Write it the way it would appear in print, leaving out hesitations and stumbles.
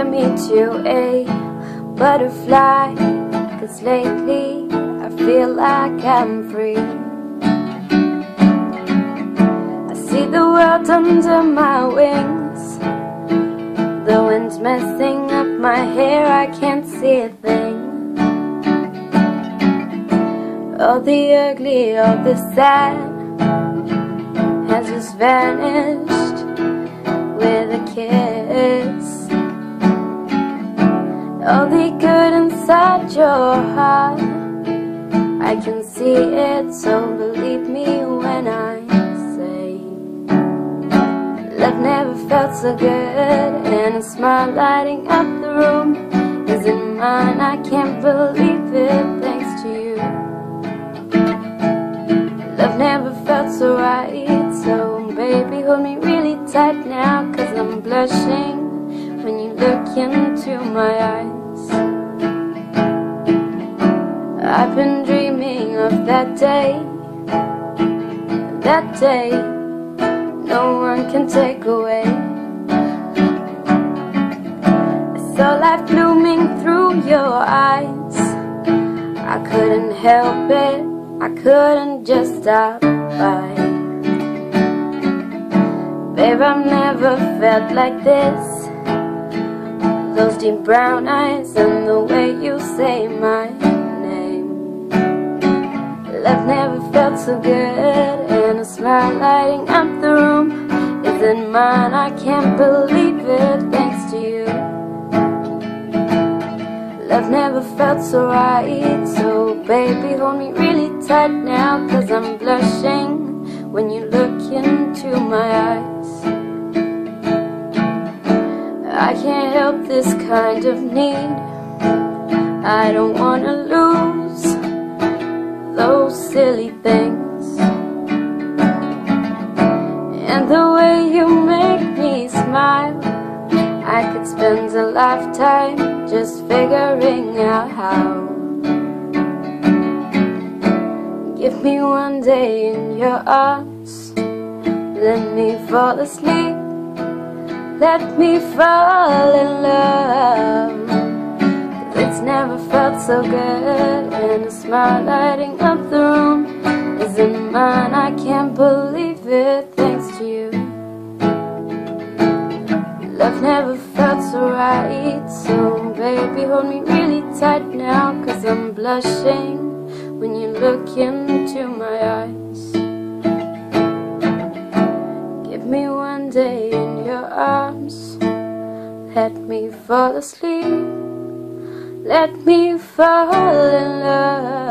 compare me to a butterfly, 'cause lately I feel like I'm free. I see the world under my wings. The wind's messing up my hair, I can't see a thing. All the ugly, all the sad has just vanished with a kiss. All the good inside your heart, I can see it, so believe me when I say love never felt so good, and a smile lighting up the room isn't mine. I can't believe it, thanks to you. Love never felt so right, so baby hold me really tight now, 'cause I'm blushing when you look into my eyes. I've been dreaming of that day no one can take away. I saw life blooming through your eyes. I couldn't help it, I couldn't just stop by. Babe, I've never felt like this. Those deep brown eyes and the way you say my name. Love never felt so good, and a smile lighting up the room isn't mine. I can't believe it, thanks to you. Love never felt so right, so baby hold me really tight now, 'cause I'm blushing when you look into my eyes. I can't help this kind of need. I don't wanna lose those silly things. And the way you make me smile, I could spend a lifetime just figuring out how. Give me one day in your arms, let me fall asleep, let me fall in love. 'Cause it's never felt so good, and a smile lighting up the room isn't mine. I can't believe it, thanks to you. Love never felt so right, so baby hold me really tight now, 'cause I'm blushing when you look into my eyes. Give me one day in your arms, let me fall asleep, let me fall in love.